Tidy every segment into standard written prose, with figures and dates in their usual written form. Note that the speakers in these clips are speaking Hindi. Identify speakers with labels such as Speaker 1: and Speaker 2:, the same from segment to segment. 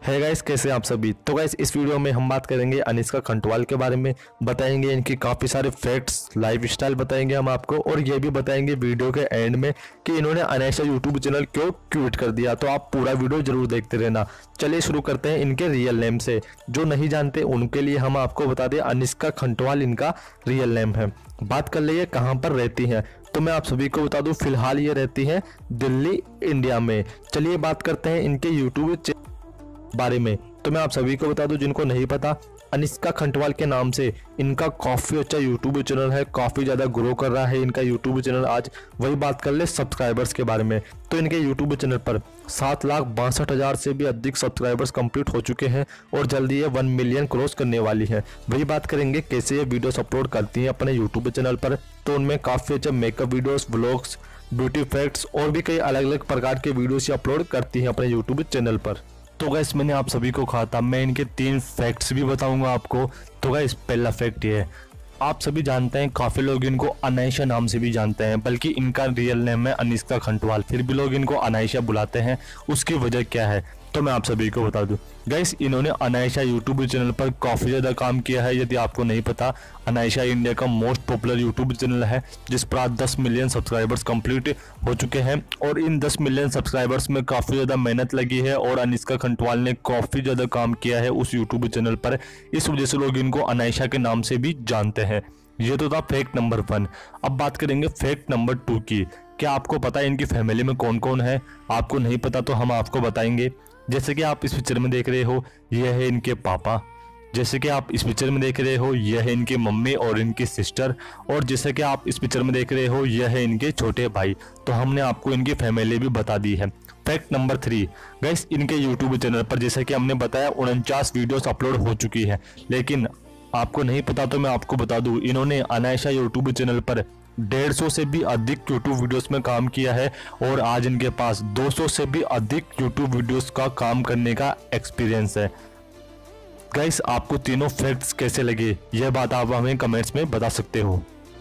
Speaker 1: है गाइस, कैसे आप सभी। तो गाइस इस वीडियो में हम बात करेंगे अनुष्का खंटवाल के बारे में, बताएंगे इनकी काफ़ी सारे फैक्ट्स, लाइफ स्टाइल बताएंगे हम आपको, और ये भी बताएंगे वीडियो के एंड में कि इन्होंने अनुष्का यूट्यूब चैनल क्यों क्विट कर दिया। तो आप पूरा वीडियो जरूर देखते रहना। चलिए शुरू करते हैं इनके रियल नेम से। जो नहीं जानते उनके लिए हम आपको बता दें, अनुष्का खंटवाल इनका रियल नेम है। बात कर लिए कहाँ पर रहती हैं, तो मैं आप सभी को बता दूं फिलहाल ये रहती हैं दिल्ली, इंडिया में। चलिए बात करते हैं इनके यूट्यूब बारे में। तो मैं आप सभी को बता दूं जिनको नहीं पता, अनुष्का खंटवाल के नाम से इनका काफ़ी अच्छा यूट्यूब चैनल है, काफ़ी ज़्यादा ग्रो कर रहा है इनका यूट्यूब चैनल। आज वही बात कर ले सब्सक्राइबर्स के बारे में। तो इनके यूट्यूब चैनल पर 7,62,000 से भी अधिक सब्सक्राइबर्स कंप्लीट हो चुके हैं और जल्दी ये 1 मिलियन क्रॉस करने वाली है। वही बात करेंगे कैसे ये वीडियोस अपलोड करती हैं अपने यूट्यूब चैनल पर। तो उनमें काफ़ी अच्छे makeup videos, vlogs, beauty facts और भी कई अलग अलग प्रकार के वीडियोस अपलोड करती हैं अपने यूट्यूब चैनल पर। तो गाइस मैंने आप सभी को कहा था मैं इनके 3 फैक्ट्स भी बताऊंगा आपको। तो गाइस पहला फैक्ट ये है, आप सभी जानते हैं काफ़ी लोग इनको अनायशा नाम से भी जानते हैं, बल्कि इनका रियल नेम है अनुष्का खंटवाल, फिर भी लोग इनको अनायशा बुलाते हैं। उसकी वजह क्या है तो मैं आप सभी को बता दूं। गाइस इन्होंने अनायशा यूट्यूब चैनल पर काफ़ी ज़्यादा काम किया है। यदि आपको नहीं पता, अनायशा इंडिया का मोस्ट पॉपुलर यूट्यूब चैनल है जिस पर आज 10 मिलियन सब्सक्राइबर्स कंप्लीट हो चुके हैं। और इन 10 मिलियन सब्सक्राइबर्स में काफ़ी ज़्यादा मेहनत लगी है और अनुष्का खंटवाल ने काफ़ी ज़्यादा काम किया है उस यूट्यूब चैनल पर। इस वजह से लोग इनको अनायशा के नाम से भी जानते हैं। ये तो था फैक्ट नंबर 1। अब बात करेंगे फैक्ट नंबर 2 की। क्या आपको पता है इनकी फैमिली में कौन कौन है? आपको नहीं पता तो हम आपको बताएंगे। जैसे कि आप इस पिक्चर में देख रहे हो, यह है इनके पापा। जैसे कि आप इस पिक्चर में देख रहे हो, यह है इनकी मम्मी और इनकी सिस्टर। और जैसे कि आप इस पिक्चर में देख रहे हो, यह है इनके छोटे भाई। तो हमने आपको इनकी फैमिली भी बता दी है। फैक्ट नंबर 3, गाइस इनके यूट्यूब चैनल पर जैसे कि हमने बताया 49 वीडियोस अपलोड हो चुकी है। लेकिन आपको नहीं पता तो मैं आपको बता दूं, इन्होंने अनायशा यूट्यूब चैनल पर 150 से भी अधिक यूट्यूब वीडियोस में काम किया है और आज इनके पास 200 से भी अधिक यूट्यूब वीडियोस का काम करने का एक्सपीरियंस है। गाइस आपको तीनों फैक्ट्स कैसे लगे, यह बात आप हमें कमेंट्स में बता सकते हो।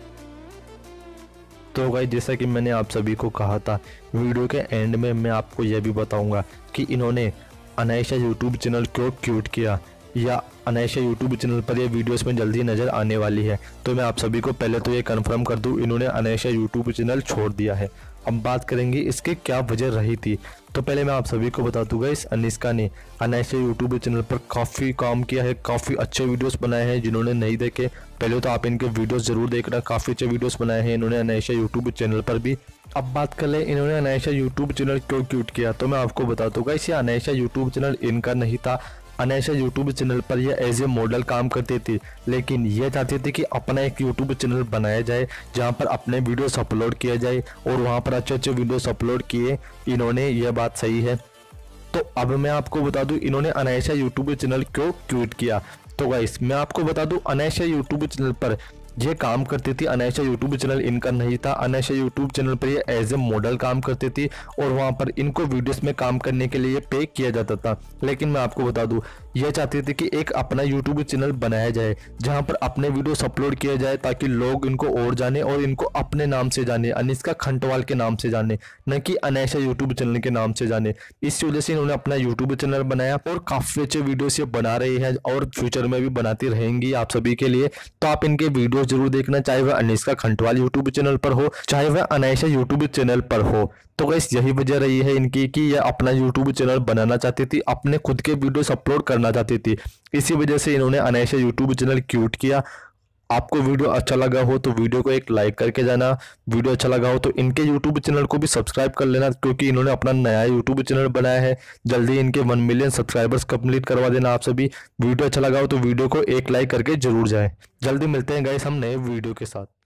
Speaker 1: तो गाइस जैसा कि मैंने आप सभी को कहा था, वीडियो के एंड में मैं आपको यह भी बताऊंगा कि इन्होंने अनायशा यूट्यूब चैनल क्यों क्विट किया, या अनायशा यूट्यूब चैनल पर ये वीडियोस में जल्दी नज़र आने वाली है। तो मैं आप सभी को पहले तो ये कंफर्म कर दूं, इन्होंने अनायशा यूट्यूब चैनल छोड़ दिया है। अब बात करेंगे इसकी क्या वजह रही थी। तो पहले मैं आप सभी को बता दूंगा, इस अनुष्का ने अनायशा यूट्यूब चैनल पर काफ़ी काम किया है, काफ़ी अच्छे वीडियोस बनाए हैं। जिन्होंने नहीं देखे पहले तो आप इनके वीडियोस जरूर देखना, काफ़ी अच्छे वीडियोस बनाए हैं इन्होंने अनायशा यूट्यूब चैनल पर भी। अब बात कर ले इन्होंने अनायशा यूट्यूब चैनल क्यों क्विट किया, तो मैं आपको बता दूंगा, इसे अनायशा यूट्यूब चैनल इनका नहीं था। अनायशा यूट्यूब चैनल पर यह एज ए मॉडल काम करती थी, लेकिन यह चाहती थी कि अपना एक यूट्यूब चैनल बनाया जाए जहां पर अपने वीडियोस अपलोड किया जाए, और वहां पर अच्छे अच्छे वीडियोस अपलोड किए इन्होंने। यह बात सही है। तो अब मैं आपको बता दूं इन्होंने अनायशा यूट्यूब चैनल क्यों क्विट किया। तो गाइस मैं आपको बता दूं, अनायशा यूट्यूब चैनल पर ये काम करती थी। अनायशा यूट्यूब चैनल इनका नहीं था। अनायशा यूट्यूब चैनल पर ये एज ए मॉडल काम करती थी और वहाँ पर इनको वीडियोस में काम करने के लिए पे किया जाता था। लेकिन मैं आपको बता दूं, यह चाहती थी कि एक अपना यूट्यूब चैनल बनाया जाए जहाँ पर अपने वीडियोस अपलोड किया जाए, ताकि लोग इनको और जाने और इनको अपने नाम से जाने, अनुष्का खंटवाल के नाम से जाने, न कि अनायशा यूट्यूब चैनल के नाम से जाने। इस वजह से इन्होंने अपना यूट्यूब चैनल बनाया और काफ़ी अच्छे वीडियोस ये बना रही है और फ्यूचर में भी बनाती रहेंगी आप सभी के लिए। तो आप इनके वीडियो जरूर देखना, चाहे वह अनुष्का खंटवाल यूट्यूब चैनल पर हो, चाहे वह अनायशा यूट्यूब चैनल पर हो। तो गाइस यही वजह रही है इनकी कि यह अपना यूट्यूब चैनल बनाना चाहती थी, अपने खुद के वीडियोस अपलोड करना चाहती थी। इसी वजह से इन्होंने अनायशा यूट्यूब चैनल क्विट किया। आपको वीडियो अच्छा लगा हो तो वीडियो को एक लाइक करके जाना। वीडियो अच्छा लगा हो तो इनके यूट्यूब चैनल को भी सब्सक्राइब कर लेना, क्योंकि इन्होंने अपना नया यूट्यूब चैनल बनाया है। जल्दी इनके 1 मिलियन सब्सक्राइबर्स कंप्लीट करवा देना आप सभी। वीडियो अच्छा लगा हो तो वीडियो को एक लाइक करके जरूर जाएं। जल्दी मिलते हैं गाइस हम नए वीडियो के साथ।